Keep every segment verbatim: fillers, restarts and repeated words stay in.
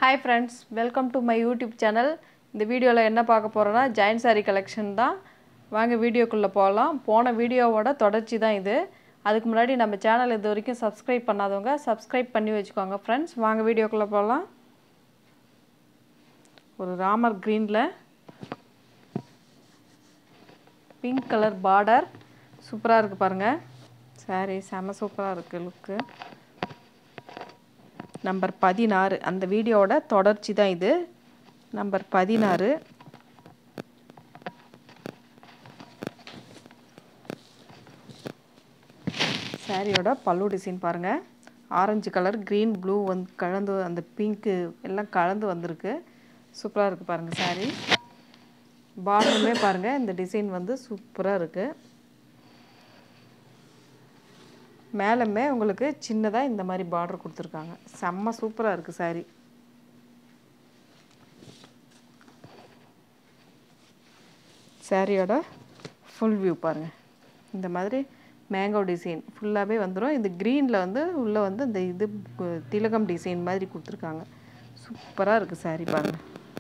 Hi friends, welcome to my YouTube channel. இந்த வீடியோல என்ன பார்க்க போறோம்னா giant saree collection தான். வாங்க வீடியோக்குள்ள போலாம். போன வீடியோவோட தொடர்ச்சி தான் இது. அதுக்கு முன்னாடி நம்ம சேனல் இதுவரைக்கும் subscribe பண்ணாதவங்க subscribe பண்ணி வெச்சுக்கோங்க friends. வாங்க வீடியோக்குள்ள போலாம். ஒரு ராமர் greenல pink color border சூப்பரா இருக்கு பாருங்க. saree செம சூப்பரா இருக்கு லுக். நம்பர் பதினாறு அந்த வீடியோவோட தொடர்ச்சி தான் இது. நம்பர் பதினாறு சாரியோட பல்லு டிசைன் பாருங்க. ஆரஞ்சு கலர், green, blue வந்து கலந்து அந்த pink எல்லாம் கலந்து வந்திருக்கு. சூப்பரா இருக்கு பாருங்க சாரி. பார்டருமே பாருங்க இந்த டிசைன் வந்து சூப்பரா இருக்கு. மேலமே உங்களுக்கு சின்னதா இந்த மாதிரி பார்டர் கொடுத்திருக்காங்க. செம்ம சூப்பரா இருக்கு சாரி. சாரியோட ஃபுல் வியூ பாருங்க. இந்த மாதிரி மேங்கோ டிசைன் ஃபுல்லாவே வந்துரும். இந்த greenல வந்து உள்ள வந்து இந்த இது திலகம் டிசைன் மாதிரி கொடுத்திருக்காங்க. சூப்பரா இருக்கு சாரி பாருங்க.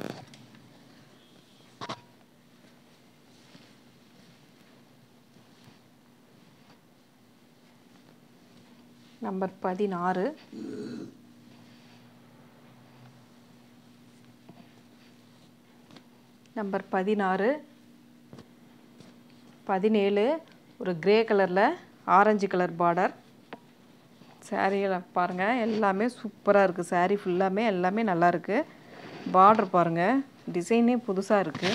நம்பர் பதினாறு நம்பர் பதினாறு பதினேழு ஒரு கிரே கலர்ல ஆரஞ்சு கலர் பார்டர். சாரியில பாருங்க எல்லாமே சூப்பரா இருக்கு. சாரி ஃபுல்லாமே எல்லாமே நல்லா இருக்கு. பார்டர் பாருங்க டிசைனே புதுசா இருக்கு.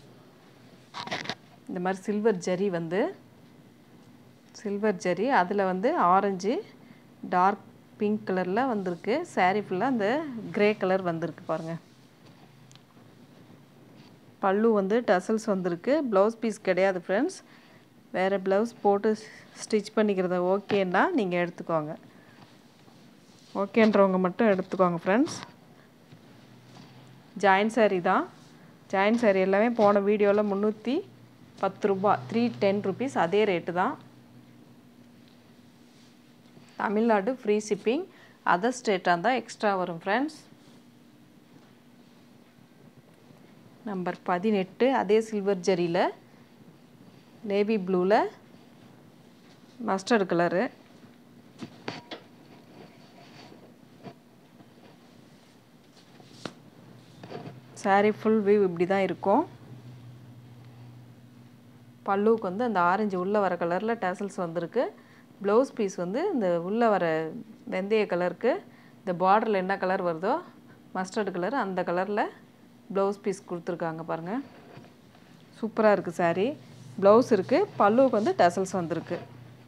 இந்த மாதிரி சில்வர் ஜரி வந்து சில்வர் ஜரி அதுல வந்து ஆரஞ்சு டார்க் பிங்க் கலர்ல வந்திருக்கு. சாரி ஃபுல்லா அந்த கிரே கலர் வந்திருக்கு பாருங்க. பல்லு வந்து டசல்ஸ் வந்திருக்கு. ப்ளவுஸ் பீஸ் கிடையாது फ्रेंड्स. வேற ப்ளவுஸ் போட்டு ஸ்டிட்ச் பண்ணிக்கிறது ஓகேன்னா நீங்க எடுத்துக்கோங்க. ஓகேன்றவங்க மட்டும் எடுத்துக்கோங்க फ्रेंड्स. ஜாயின் saree தான். ஜாயின் saree எல்லாமே போன வீடியோல முன்னூற்று பத்து ரூபாய் மூன்று பத்து rupees அதே ரேட் தான். Tamil Nadu free shipping. அதர் ஸ்டேட்டா இருந்தா எக்ஸ்ட்ரா வரும் फ्रेंड्स. நம்பர் பதினெட்டு அதே சில்வர் ஜரியில நேவி ப்ளூல mustard colour. saree full view இப்படி தான் இருக்கும். பல்லுக்கு வந்து அந்த ஆரஞ்சு உள்ள வர கலர்ல டசல்ஸ் வந்திருக்கு. ப்ளவுஸ் பீஸ் வந்து இந்த உள்ள வர வெந்தய கலருக்கு இந்த பார்டர்ல என்ன கலர் வருதோ மஸ்டர்ட் கலர் அந்த கலர்ல ப்ளவுஸ் பீஸ் கொடுத்திருக்காங்க பாருங்க. சூப்பரா இருக்கு saree. ப்ளவுஸ் இருக்கு. பல்லுக்கு வந்து டசல்ஸ் வந்திருக்கு.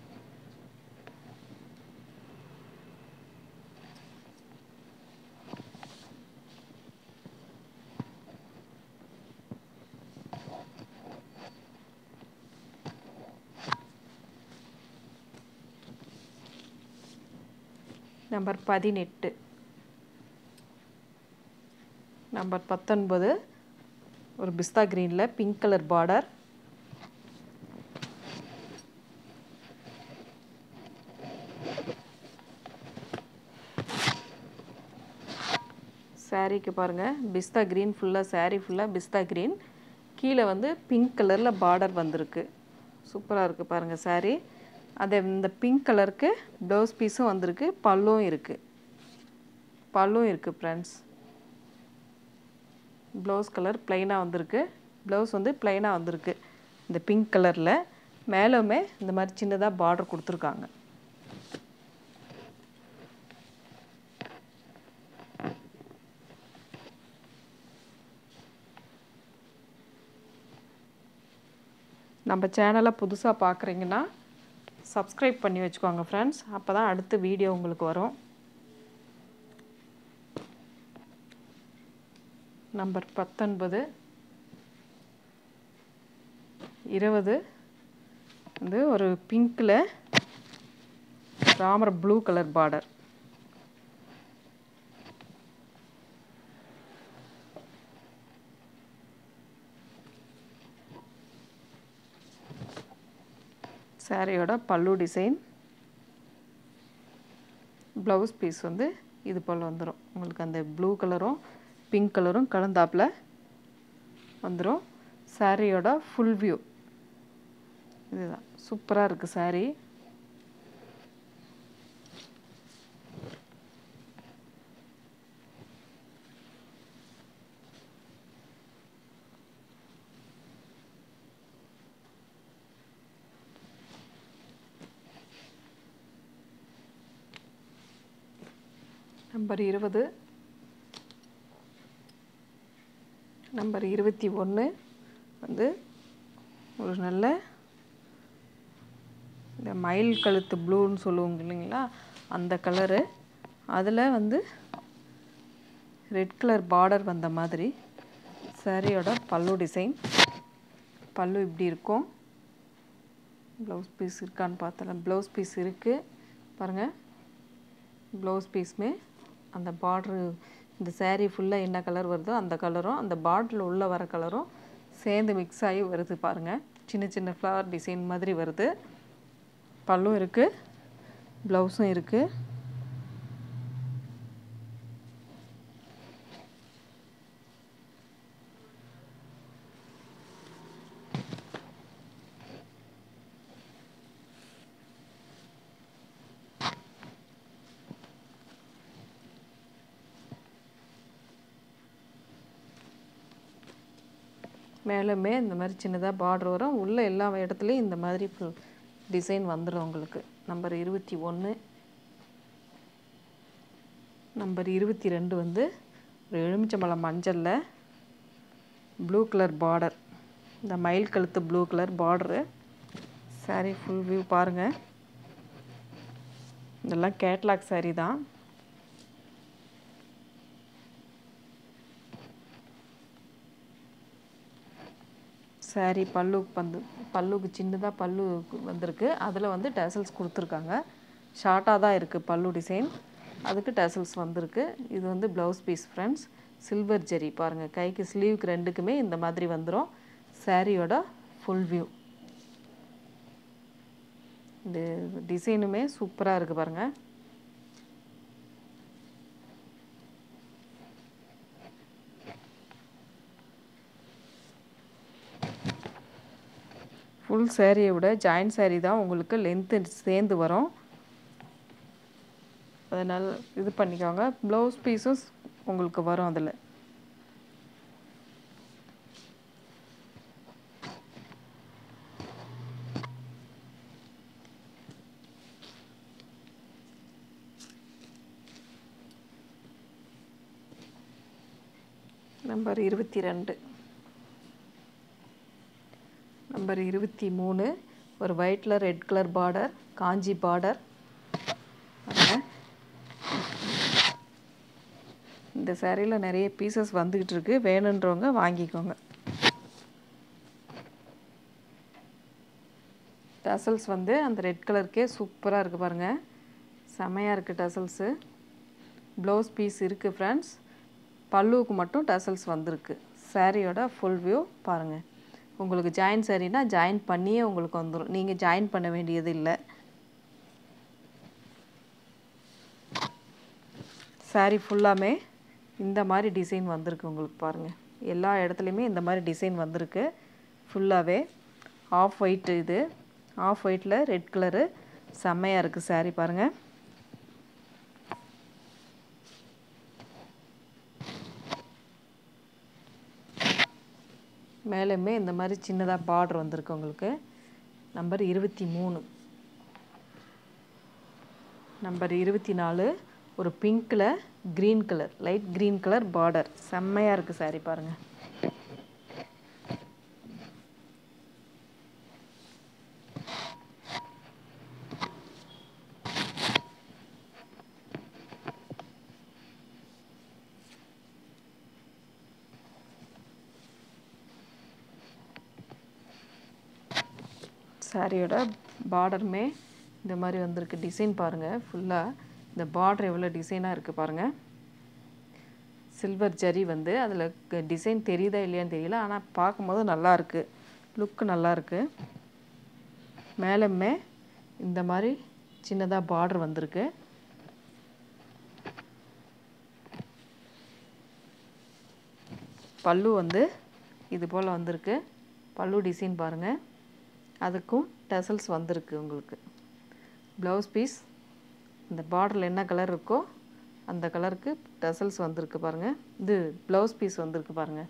நம்பர் பதினெட்டு நம்பர் பத்தொன்பது ஒரு பிஸ்தா கிரீன்ல பிங்க் கலர் பார்டர். சாரிக்கு பாருங்க பிஸ்தா கிரீன் ஃபுல்லா saree ஃபுல்லா பிஸ்தா கிரீன். கீழ வந்து பிங்க் கலர்ல பார்டர் வந்திருக்கு. சூப்பரா இருக்கு பாருங்க saree. அதே இந்த பிங்க் கலருக்கு ப்ளவுஸ் பீஸும் வந்திருக்கு. பல்லும் இருக்கு. பல்லும் இருக்கு फ्रेंड्स. ப்ளவுஸ் கலர் ப்ளைனா வந்திருக்கு. ப்ளவுஸ் வந்து ப்ளைனா வந்திருக்கு. இந்த பிங்க் கலர்ல மேலமே இந்த மாதிரி சின்னதா பார்டர் கொடுத்திருக்காங்க. நம்ம சேனலை புதுசா பார்க்குறீங்கன்னா subscribe பண்ணி வெச்சுக்கோங்க फ्रेंड्स. அப்பதான் அடுத்த வீடியோ உங்களுக்கு வரும். நம்பர் பத்தொன்பது இருபது வந்து ஒரு பிங்க்ல ராமர் ப்ளூ கலர் பார்டர். சாரியோட பல்லு டிசைன். ப்ளவுஸ் பீஸ் வந்து இது போல் வந்துடும். உங்களுக்கு அந்த ப்ளூ கலரும் பிங்க் கலரும் கலந்தாப்பில் வந்துடும். சாரியோட ஃபுல் வியூ இதுதான். சூப்பராக இருக்குது சாரீ. நம்பர் இருபது, நம்பர் இருபத்தி ஒன்று வந்து ஒரு நல்ல இந்த மயில் கழுத்து ப்ளூன்னு சொல்லுவோங்க இல்லைங்களா, அந்த கலரு. அதில் வந்து ரெட் கலர் பார்டர் வந்த மாதிரி சாரியோட பல்லு டிசைன். பல்லு இப்படி இருக்கும். ப்ளவுஸ் பீஸ் இருக்கான்னு பார்த்தலாம். ப்ளவுஸ் பீஸ் இருக்குது பாருங்கள். ப்ளவுஸ் பீஸுமே அந்த பார்ட்ரு இந்த சாரீ ஃபுல்லாக என்ன கலர் வருதோ அந்த கலரும் அந்த பார்டரில் உள்ள வர கலரும் சேர்ந்து மிக்ஸ் ஆகி வருது பாருங்கள். சின்ன சின்ன ஃப்ளவர் டிசைன் மாதிரி வருது. பல்லும் இருக்குது, ப்ளவுஸும் இருக்குது. மேலுமே இந்த மாதிரி சின்னதாக பார்டர் வரும். உள்ள எல்லா இடத்துலையும் இந்த மாதிரி டிசைன் வந்துடும் உங்களுக்கு. நம்பர் இருபத்தி ஒன்று. நம்பர் இருபத்தி ரெண்டு வந்து ஒரு எலுமிச்சம்பழம் மஞ்சளில் ப்ளூ கலர் பார்டர், இந்த மயில் கழுத்து blue colour border. Sari full view பாருங்கள். இதெல்லாம் கேட்லாக் சாரீ தான். சாரீ பல்லுக்கு வந்து பல்லுக்கு சின்னதாக பல்லு வந்திருக்கு. அதில் வந்து டேசல்ஸ் கொடுத்துருக்காங்க. ஷார்ட்டாக தான் இருக்குது பல்லு டிசைன், அதுக்கு டேசல்ஸ் வந்திருக்கு. இது வந்து blouse piece friends. Silver zari பாருங்கள். கைக்கு ஸ்லீவுக்கு ரெண்டுக்குமே இந்த மாதிரி வந்துடும். சாரியோட ஃபுல் வியூ. இந்த டிசைனுமே சூப்பராக இருக்குது பாருங்கள். ஃபுல் சேரீயை விட ஜாயின்ட் சாரீ தான் உங்களுக்கு லென்த்து சேர்ந்து வரும். அதனால் இது பண்ணிக்கோங்க. ப்ளவுஸ் பீஸும் உங்களுக்கு வரும் அதில். நம்பர் இருபத்தி ரெண்டு. நம்பர் இருபத்தி மூணு ஒரு ஒயிட்டில் red colour border, Kanchi border. இந்த சாரியில் நிறைய பீசஸ் வந்துக்கிட்டு இருக்கு. வேணுன்றவங்க வாங்கிக்கோங்க. டசல்ஸ் வந்து அந்த ரெட் கலருக்கே சூப்பராக இருக்குது பாருங்கள். செமையாக இருக்குது டசல்ஸு. ப்ளவுஸ் பீஸ் இருக்குது ஃப்ரெண்ட்ஸ். பல்லுவுக்கு மட்டும் டசல்ஸ் வந்திருக்கு. சாரியோட ஃபுல் வியூ பாருங்கள். உங்களுக்கு ஜாயின் சாரீனா ஜாயின் பண்ணியே உங்களுக்கு வந்துடும். நீங்கள் ஜாயின் பண்ண வேண்டியது இல்லை. சாரீ ஃபுல்லாமே இந்த மாதிரி டிசைன் வந்திருக்கு உங்களுக்கு பாருங்கள். எல்லா இடத்துலையுமே இந்த மாதிரி டிசைன் வந்திருக்கு. ஃபுல்லாகவே ஆஃப் ஒயிட். இது ஆஃப் ஒயிட்டில் ரெட் கலரு செம்மையாக இருக்குது சாரீ பாருங்கள். மேலுமே இந்த மாதிரி சின்னதாக பார்டர் வந்திருக்கு உங்களுக்கு. நம்பர் இருபத்தி மூணு. நம்பர் இருபத்தி நாலு ஒரு பிங்க்கில் green colour, light green colour border. செம்மையாக இருக்குது சாரீ பாருங்கள். சாரியோட பார்டருமே இந்த மாதிரி வந்திருக்கு. டிசைன் பாருங்கள். ஃபுல்லாக இந்த பார்டர் எவ்வளோ டிசைனாக இருக்குது பாருங்கள். சில்வர் ஜரி வந்து அதில் டிசைன் தெரியுதா இல்லையான்னு தெரியல, ஆனால் பார்க்கும்போது நல்லாயிருக்கு. லுக்கு நல்லாயிருக்கு. மேலுமே இந்த மாதிரி சின்னதாக பார்டர் வந்திருக்கு. பல்லு வந்து இது போல் வந்திருக்கு. பல்லு டிசைன் பாருங்கள். அதுக்கும் டசல்ஸ் வந்திருக்கு உங்களுக்கு. ப்ளவுஸ் பீஸ் இந்த பார்டரில் என்ன கலர் இருக்கோ அந்த கலருக்கு டசல்ஸ் வந்திருக்கு பாருங்கள். இது ப்ளவுஸ் பீஸ் வந்திருக்கு பாருங்கள்.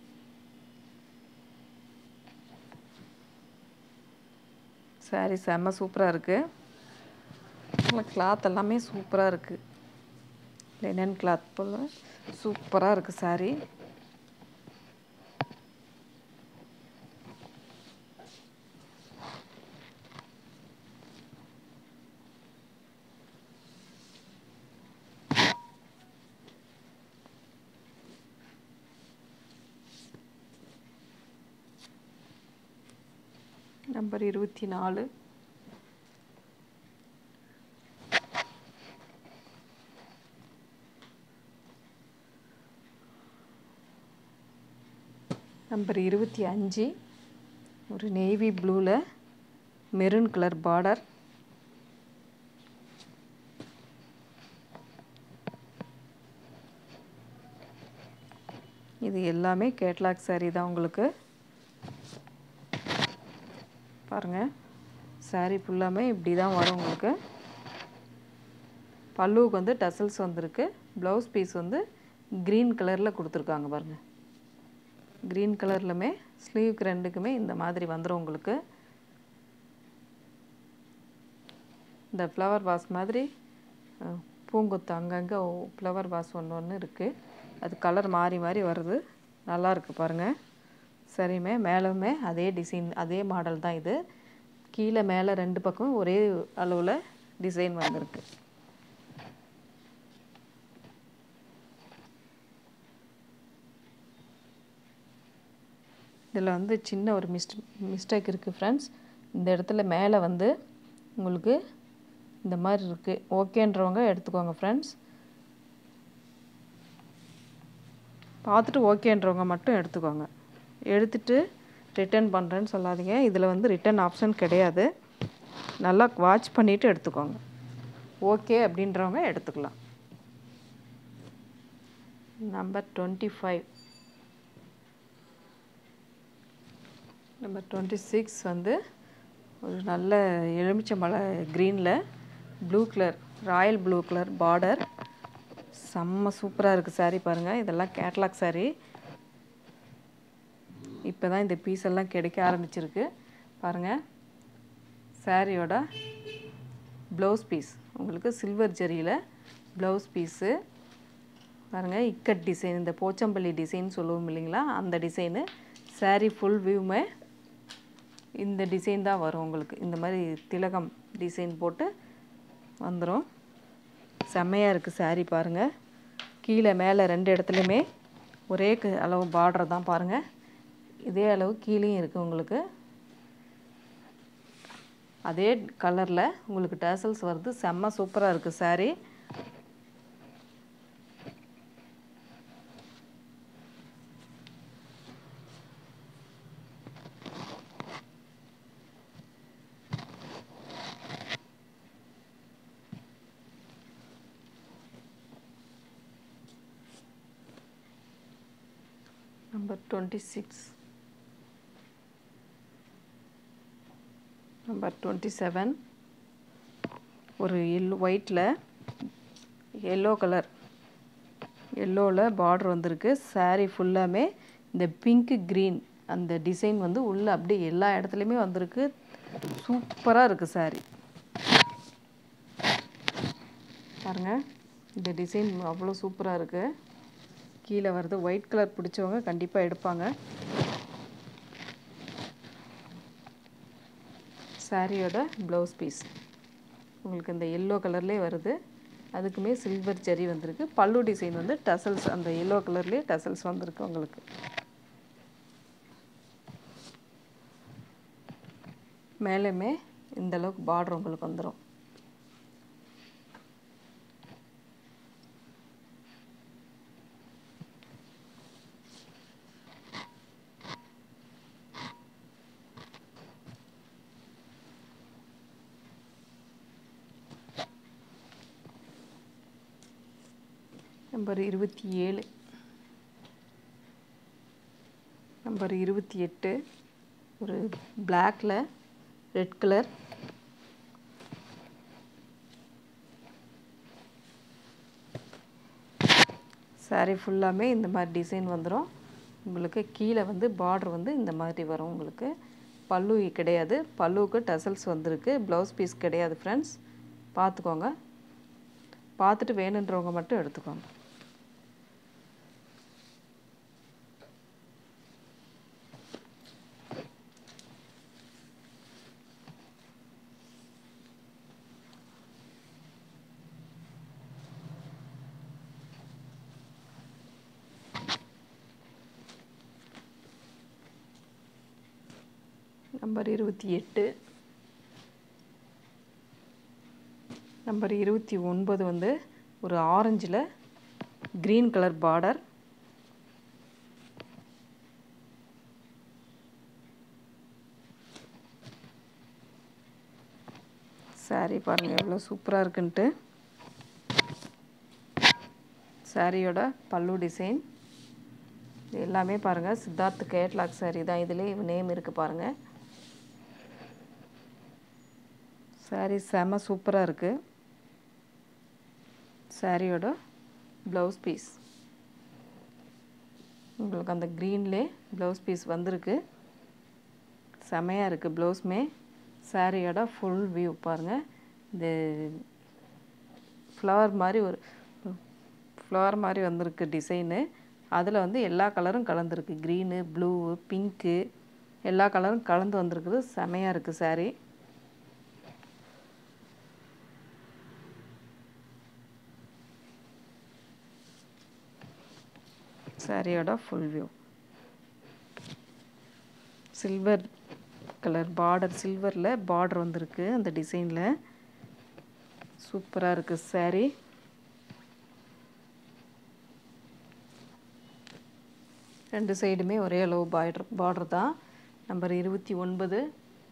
சாரீ செம்ம சூப்பராக இருக்குது. கிளாத் எல்லாமே சூப்பராக இருக்குது. லினன் கிளாத் போல் சூப்பராக இருக்குது சாரீ. நம்பர் இருபத்தி நாலு. நம்பர் இருபத்தி அஞ்சு. ஒரு நேவி ப்ளூவில் மெரூன் கலர் பார்டர். இது எல்லாமே கேட்லாக் சாரீ தான் உங்களுக்கு. பாருங்கள், சாரீ ஃபுல்லாமே இப்படி தான் வரும் உங்களுக்கு. பல்லுவுக்கு வந்து டசல்ஸ் வந்திருக்கு. ப்ளவுஸ் பீஸ் வந்து க்ரீன் கலரில் கொடுத்துருக்காங்க பாருங்கள். க்ரீன் கலர்லுமே ஸ்லீவ்க்கு ரெண்டுக்குமே இந்த மாதிரி வந்துடும் உங்களுக்கு. இந்த ஃப்ளவர் வாஸ் மாதிரி பூங்கொத்து அங்கங்கே ஃப்ளவர் வாஸ் ஒன்று ஒன்று இருக்குது. அது கலர் மாறி மாறி வருது. நல்லாயிருக்கு பாருங்கள். சரிமே மேலுமே அதே டிசைன் அதே மாடல் தான் இது. கீழே மேலே ரெண்டு பக்கம் ஒரே அளவில் டிசைன் வந்திருக்கு. இதில் வந்து சின்ன ஒரு மிஸ்ட் மிஸ்டேக் இருக்குது ஃப்ரெண்ட்ஸ். இந்த இடத்துல மேலே வந்து உங்களுக்கு இந்த மாதிரி இருக்குது. ஓகேன்றவங்க எடுத்துக்கோங்க ஃப்ரெண்ட்ஸ். பார்த்துட்டு ஓகேன்றவங்க மட்டும் எடுத்துக்கோங்க. எடுத்துகிட்டு ரிட்டர்ன் பண்ணுறேன்னு சொல்லாதீங்க. இதில் வந்து ரிட்டர்ன் ஆப்ஷன் கிடையாது. நல்லா வாட்ச் பண்ணிவிட்டு எடுத்துக்கோங்க. ஓகே அப்படின்றவங்க எடுத்துக்கலாம். Number twenty five. Number twenty six வந்து ஒரு நல்ல எலுமிச்சம்பழ க்ரீனில் blue colour royal blue colour border. செம்ம சூப்பராக இருக்குது சாரீ பாருங்கள். இதெல்லாம் கேட்லாக் சாரீ. இப்போ தான் இந்த பீஸ் எல்லாம் கிடைக்க ஆரம்பிச்சிருக்கு பாருங்கள். சாரியோட ப்ளவுஸ் பீஸ் உங்களுக்கு சில்வர் ஜரியில் ப்ளவுஸ் பீஸு பாருங்கள். இக்கட் டிசைன், இந்த போச்சம்பள்ளி டிசைன் சொல்லுவோம் இல்லைங்களா, அந்த டிசைனு. சாரீ ஃபுல் வியூமே இந்த டிசைன் தான் வரும் உங்களுக்கு. இந்த மாதிரி திலகம் டிசைன் போட்டு வந்துடும். செம்மையாக இருக்குது சாரீ பாருங்கள். கீழே மேலே ரெண்டு இடத்துலையுமே ஒரே அளவு பார்டர் தான் பாருங்கள். இதே அளவு கீழேயும் இருக்குது உங்களுக்கு. அதே கலரில் உங்களுக்கு டேசல்ஸ் வருது. செம்ம சூப்பராக இருக்குது sari. Number twenty six. Number twenty seven. ஒரு எல்லோ ஒயிட்டில் எல்லோ கலர் எல்லோவில் பார்டர் வந்திருக்கு. சாரீ ஃபுல்லாமே இந்த பிங்க்கு க்ரீன் அந்த டிசைன் வந்து உள்ளே அப்படியே எல்லா இடத்துலையுமே வந்திருக்கு. சூப்பராக இருக்குது சாரீ பாருங்கள். இந்த டிசைன் அவ்வளோ சூப்பராக இருக்குது. கீழே வருது. ஒயிட் கலர் பிடிச்சவங்க கண்டிப்பாக எடுப்பாங்க. சாரியோட ப்ளவுஸ் பீஸ் உங்களுக்கு இந்த எல்லோ கலர்லேயே வருது. அதுக்குமே சில்வர் ஜரி வந்திருக்கு. பல்லு டிசைன் வந்து டசல்ஸ் அந்த எல்லோ கலர்லேயே டசல்ஸ் வந்திருக்கு உங்களுக்கு. மேலுமே இந்தளவுக்கு பார்டர் உங்களுக்கு வந்துடும். நம்பர் இருபத்தி ஏழு. நம்பர் இருபத்தி எட்டு ஒரு பிளாக்ல ரெட் கலர். சாரீ ஃபுல்லாமே இந்த மாதிரி டிசைன் வந்துடும். உங்களுக்கு கீழே வந்து பார்டர் வந்து இந்த மாதிரி வரும். உங்களுக்கு பல்லு கிடையாது, பல்லுவுக்கு டசல்ஸ் வந்திருக்கு. ப்ளவுஸ் பீஸ் கிடையாது ஃப்ரெண்ட்ஸ், பார்த்துக்கோங்க. பார்த்துட்டு வேணுன்றவங்க மட்டும் எடுத்துக்கோங்க. நம்பர் இருபத்தி எட்டு. நம்பர் இருபத்தி ஒன்பது வந்து ஒரு ஆரஞ்சில் க்ரீன் கலர் பார்டர். சாரீ பாருங்கள் எவ்வளோ சூப்பராக இருக்குன்ட்டு. சாரியோட பல்லு டிசைன் இது எல்லாமே பாருங்கள் சித்தார்த் கேட்லாக் சாரீ தான். இதிலே நேம் இருக்குது பாருங்கள். சாரீ செம சூப்பராக இருக்குது. சாரியோட ப்ளவுஸ் பீஸ் உங்களுக்கு அந்த க்ரீன்லே ப்ளவுஸ் பீஸ் வந்திருக்கு. செமையாக இருக்குது ப்ளவுஸுமே. சாரியோட ஃபுல் வியூ பாருங்கள். இந்த ஃப்ளவர் மாதிரி ஒரு ஃப்ளவர் மாதிரி வந்திருக்கு டிசைனு. அதில் வந்து எல்லா கலரும் கலந்துருக்கு. க்ரீனு, ப்ளூ, பிங்க்கு எல்லா கலரும் கலந்து வந்திருக்குது. செமையாக இருக்குது சாரீ. சாரியோட full view. Silver colour border, சில்வரில் பார்டர் வந்திருக்கு அந்த டிசைனில். சூப்பராக இருக்குது சாரீ. ரெண்டு சைடுமே ஒரே அளவு பார்டர் பார்டர் தான். நம்பர் இருபத்தி ஒன்பது.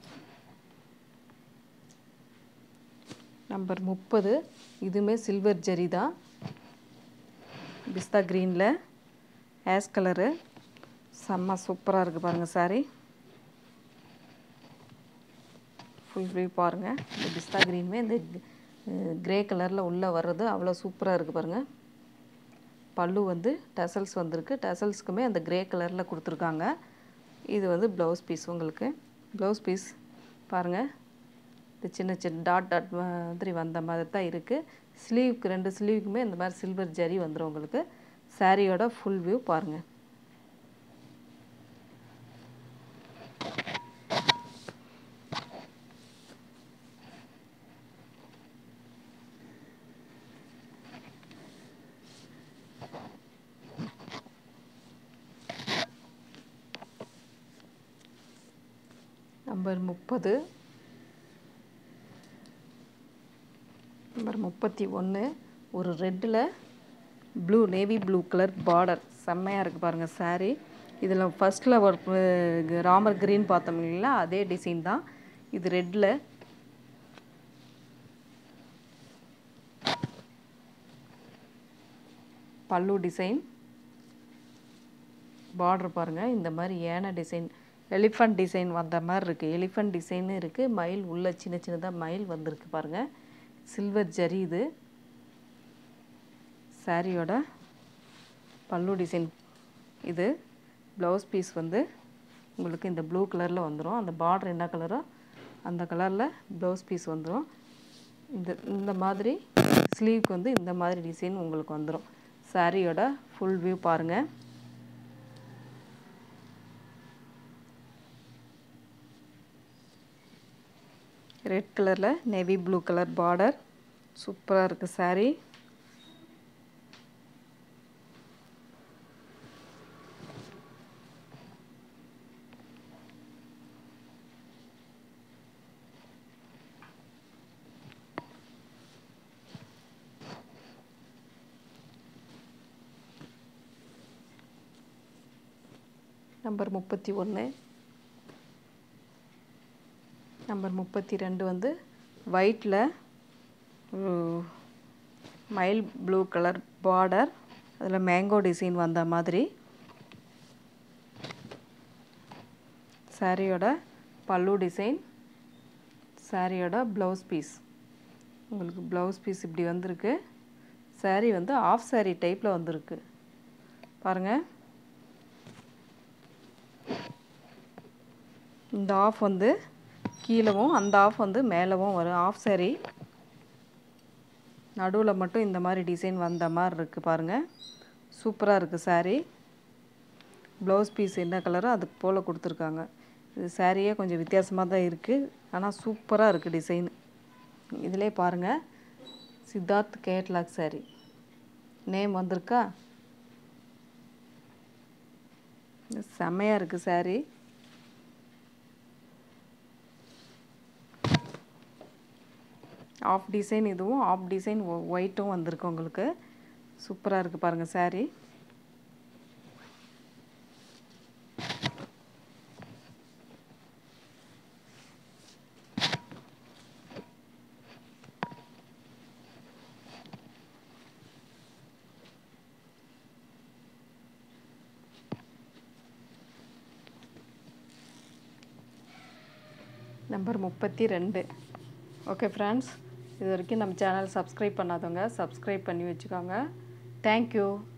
நம்பர் முப்பது. இதுவுமே சில்வர் ஜரி தான். பிஸ்தா க்ரீனில் ஆஷ் கலரு. செம்ம சூப்பராக இருக்குது பாருங்கள் சாரீ. ஃபுல் வியூ பாருங்கள். இந்த பிஸ்தா க்ரீனுமே இந்த கிரே கலரில் உள்ளே வர்றது அவ்வளோ சூப்பராக இருக்குது பாருங்கள். பல்லு வந்து டசல்ஸ் வந்திருக்கு. டசல்ஸ்க்குமே அந்த கிரே கலரில் கொடுத்துருக்காங்க. இது வந்து ப்ளவுஸ் பீஸ். உங்களுக்கு ப்ளவுஸ் பீஸ் பாருங்கள். இது சின்ன சின்ன டாட் டாட் மாதிரி வந்த மாதிரி தான் இருக்குது. ஸ்லீவுக்கு ரெண்டு ஸ்லீவுக்குமே இந்த மாதிரி சில்வர் ஜரி வந்துடும் உங்களுக்கு. சாரியோட ஃபுல் வியூ பாருங்கள். நம்பர் முப்பது. நம்பர் முப்பத்தி ஒன்று ஒரு ரெட்டில் blue, navy blue colour border. செம்மையாக இருக்குது பாருங்கள் சாரீ. இதில் ஃபஸ்ட்டில் ஒரு ராமர் க்ரீன் பார்த்தோம் இல்லைங்களா, அதே டிசைன் தான் இது. ரெட்டில் பல்லு டிசைன், பார்டர் பாருங்கள். இந்த மாதிரி ஏன டிசைன், எலிஃபண்ட் டிசைன் வந்த மாதிரி இருக்குது. எலிஃபண்ட் டிசைன் இருக்குது. மயில் உள்ள சின்ன சின்னதாக மயில் வந்திருக்கு பாருங்கள். சில்வர் ஜரி இது. சாரியோட பல்லு டிசைன் இது. ப்ளவுஸ் பீஸ் வந்து உங்களுக்கு இந்த ப்ளூ கலரில் வந்துடும். அந்த பார்டர் என்ன கலரோ அந்த கலரில் ப்ளவுஸ் பீஸ் வந்துடும். இந்த இந்த மாதிரி ஸ்லீவுக்கு வந்து இந்த மாதிரி டிசைன் உங்களுக்கு வந்துடும். சாரியோட ஃபுல் வியூ பாருங்கள். ரெட் கலரில் நேவி ப்ளூ கலர் பார்டர். சூப்பராக இருக்குது சாரீ. நம்பர் முப்பத்தி ஒன்று. நம்பர் முப்பத்தி ரெண்டு வந்து ஒயிட்டில் மயில் ப்ளூ கலர் பார்டர். அதில் மேங்கோ டிசைன் வந்த மாதிரி. சாரியோட பல்லு டிசைன், சாரியோட ப்ளவுஸ் பீஸ். உங்களுக்கு ப்ளவுஸ் பீஸ் இப்படி வந்திருக்கு. சாரி வந்து ஆஃப் சாரி டைப்பில் வந்திருக்கு பாருங்கள். இந்த ஆஃப் வந்து கீழவும் அந்த ஆஃப் வந்து மேலவும் வரும். ஆஃப் சாரி நடுவில் மட்டும் இந்த மாதிரி டிசைன் வந்த மாதிரி இருக்குது பாருங்கள். சூப்பராக இருக்குது சாரி. ப்ளவுஸ் பீஸ் என்ன கலரோ அதுக்கு போல் கொடுத்துருக்காங்க. இது சாரியே கொஞ்சம் வித்தியாசமாக தான் இருக்குது, ஆனால் சூப்பராக இருக்குது டிசைன். இதிலே பாருங்கள், சித்தார்த் கேட்லாக் சாரி நேம் வந்திருக்கா. செம்மையாக இருக்குது சாரி. ஆஃப் டிசைன், இதுவும் ஆஃப் டிசைன் ஒயிட்டும் வந்திருக்கு உங்களுக்கு. சூப்பராக இருக்குது பாருங்கள் சாரி. நம்பர் முப்பத்தி ரெண்டு. ஓகே ஃப்ரெண்ட்ஸ், இது வரைக்கும் நம்ம சேனல் சப்ஸ்கிரைப் பண்ணாதவங்க சப்ஸ்கிரைப் பண்ணி வச்சுக்கோங்க. தேங்க்யூ.